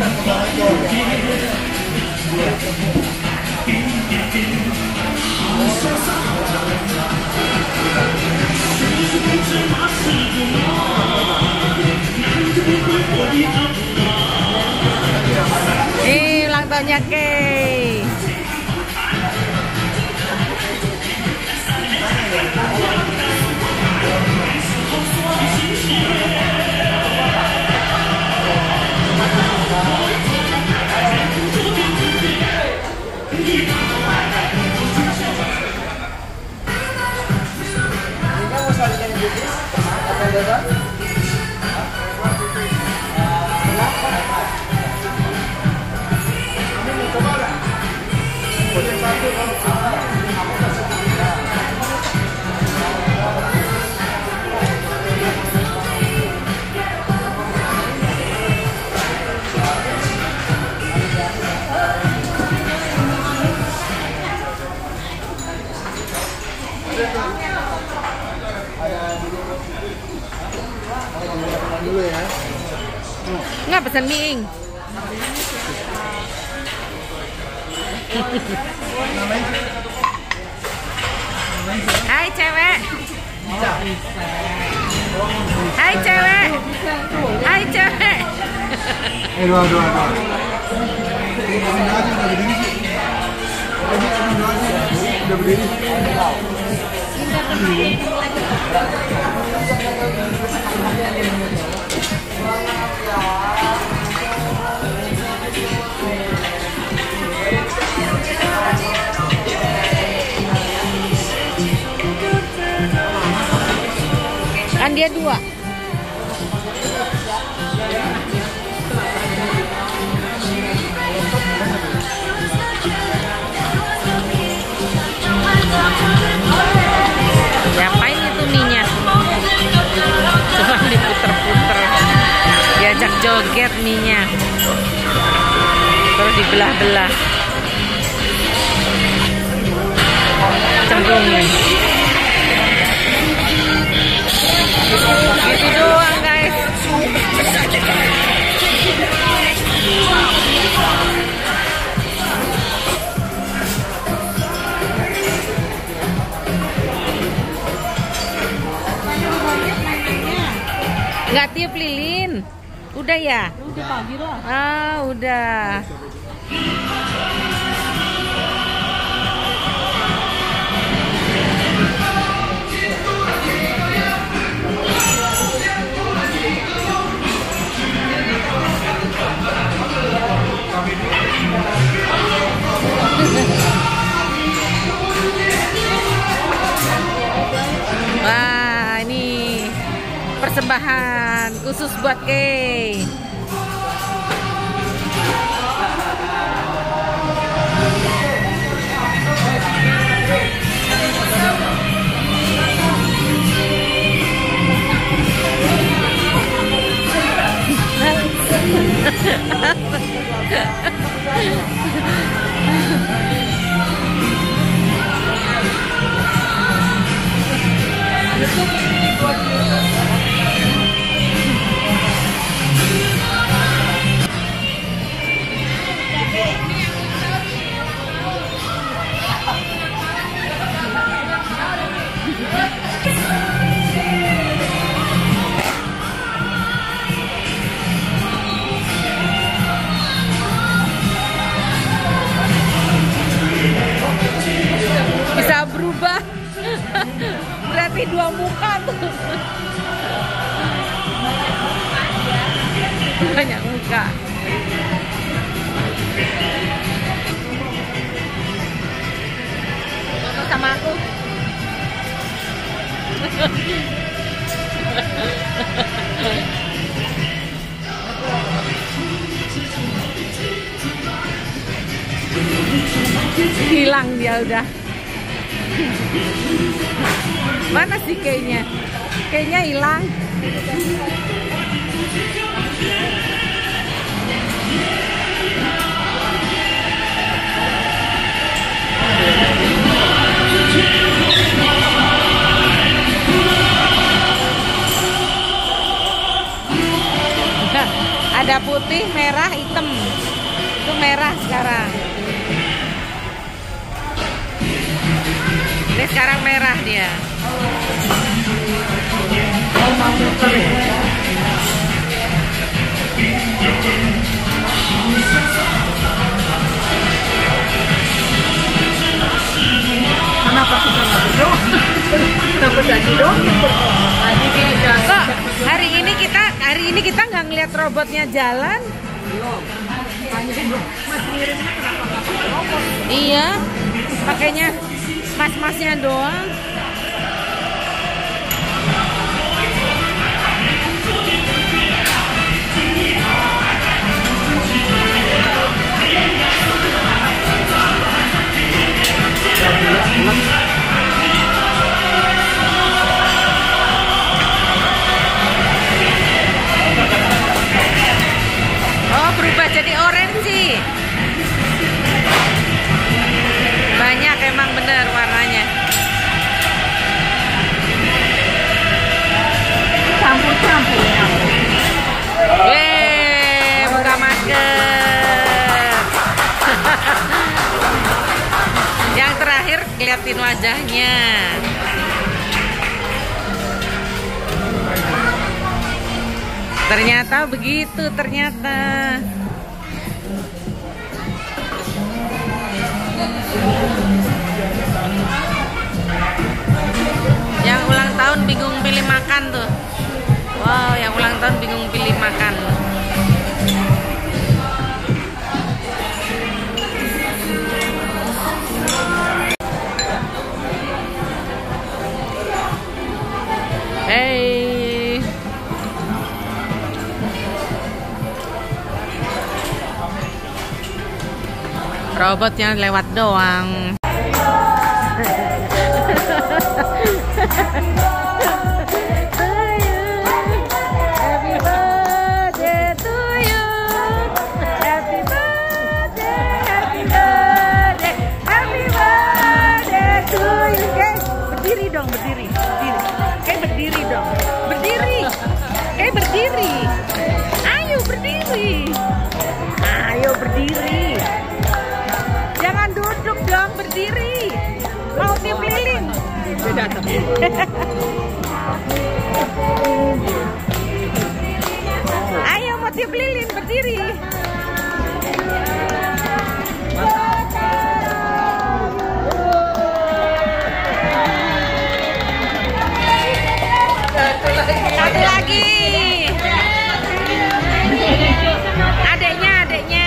Ulang tahunnya Kay. Dulu ya. Nggak pesan mie ing. Hai cewek. Hai cewek. Hai cewek. Dua. Ini aja udah berdiri sih. Udah berdiri. Kan dia 2. Diapain itu mie-nya? Cuma diputer-puter. Diajak joget mie-nya. Terus dibelah-belah. Cemplungin. Gitu doang guys. Nggak tiup lilin. Udah ya? Udah pagi lah. Ah, udah. Wah, ini persembahan khusus buat Kay. Bisa berubah. Berarti 2 muka tuh. Banyak muka. Foto sama aku. Hilang dia udah. Mana sih kayaknya? Kayaknya hilang. Ada putih, merah, hitam. Itu merah sekarang. Ini sekarang merah dia. Kenapa kita nggak berdoa? Kenapa jadi dong? Kok hari ini kita nggak ngeliat robotnya jalan? Mas ngirimnya kenapa nggak pakai robot? Iya, pakainya mas-masnya doang. Oh, berubah jadi orange. Banyak emang bener warnanya. Campur-campur ya. Yeay, buka masker. Yang terakhir liatin wajahnya. Ternyata begitu, ternyata. Yang ulang tahun bingung pilih makan tuh. Wow, yang ulang tahun bingung pilih makan. Hey. Robotnya lewat doang. Happy birthday to you. Happy birthday, happy birthday, happy birthday to you. Guys, berdiri dong, berdiri. Kayak berdiri dong. Berdiri. Kayak berdiri. Ayo berdiri. Ayo berdiri. Jangan duduk dong, berdiri. Mau tiup lilin. Ayo mau tiup lilin, berdiri. Satu lagi. Adeknya.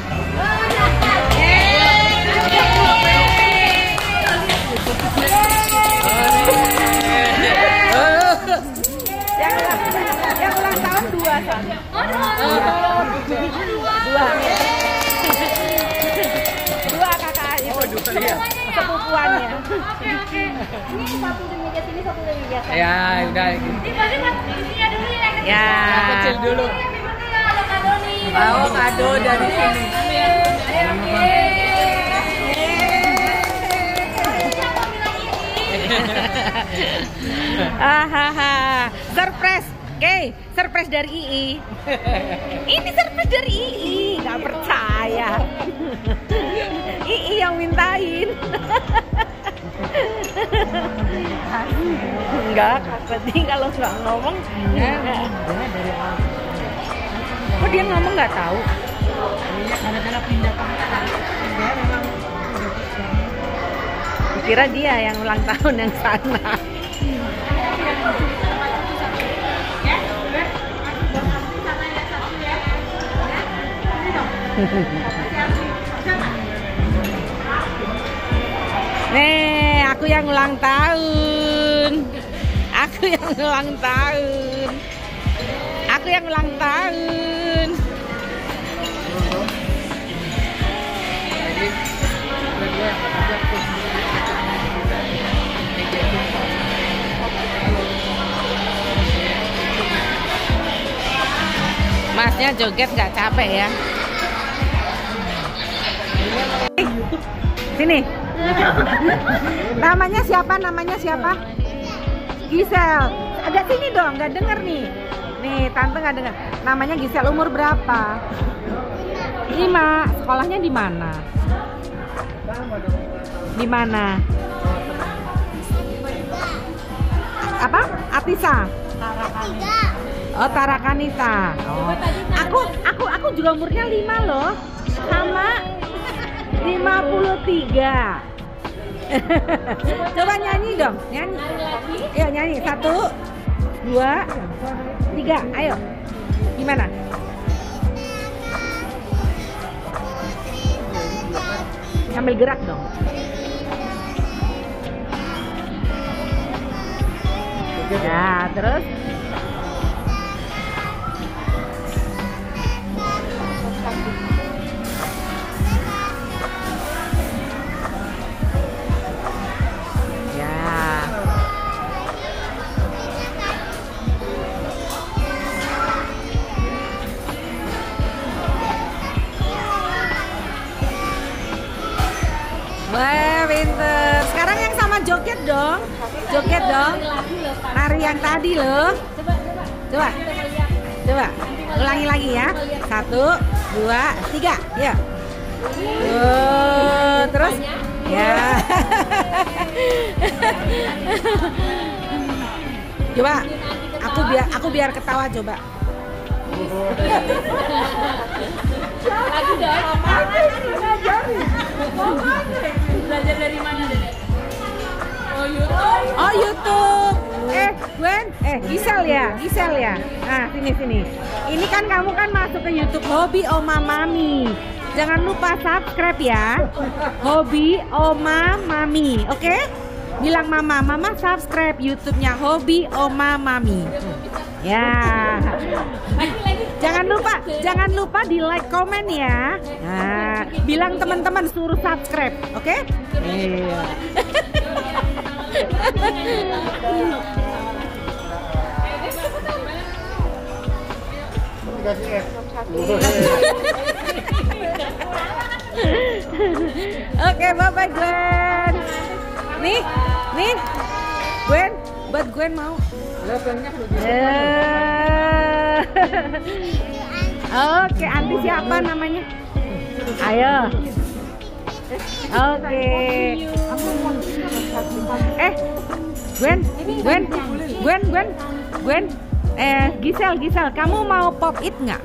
Yang ulang tahun 2 sama. Dua kakak itu. Sepupuannya. Ini satu di meja sini, satu di meja sana. Ya, udah. Ini pasti isinya dulu ya. Ya. Kecil dulu. Ada kado nih. Bawa kado dari sini. Hahaha. Surprise. Oke, surprise dari Ii. Ini surprise dari Ii. Gak percaya. Ii yang mintain. Enggak, Kakak kalau nggak ngomong. Kok dia ngomong nggak tahu? Ada pindah tempat. Kira dia yang ulang tahun yang sana. Nih, aku yang ulang tahun. Aku yang ulang tahun. Aku yang ulang tahun. Masnya joget nggak capek ya? Sini. Namanya siapa? Namanya siapa? Gisel. Agak sini dong, nggak denger nih. Nih, tante nggak denger. Namanya Gisel, umur berapa? 5. Sekolahnya di mana? Di mana? Apa? Atisa. Oh, Tarakanita. Oh. Aku juga umurnya 5 loh. Sama 53. Coba nyanyi dong, nyanyi. Ayo nyanyi. 1, 2, 3. Ayo. Gimana? Sambil gerak dong. Ya, terus ya. Wah, pinter. Sekarang yang sama joget dong. Joget dong. Nari yang tadi loh. Coba. Coba. Ulangi lagi ya. 1, 2, 3. Ya. Terus ya. Coba. Aku biar ketawa coba. Lagi dong. Belajar dari mana, Dede? Oh, YouTube. Oh, YouTube. Gisel ya. Nah, sini. Ini kan kamu kan masuk ke YouTube Hobi Oma Mami. Jangan lupa subscribe ya. Hobi Oma Mami, oke? Bilang mama subscribe YouTube-nya Hobi Oma Mami. Ya. Jangan lupa di like, komen ya. Nah, bilang teman-teman suruh subscribe, oke? Iya. Oke, bye-bye Gwen. Nih, Gwen, buat Gwen mau. Oke, Anti siapa namanya? Ayo. Oke. Gwen. Gisel, kamu mau pop it nggak?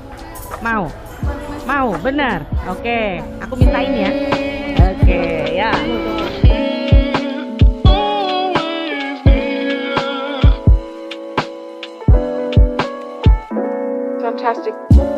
Mau, benar. Oke, aku mintain ya. Oke, ya. Fantastic.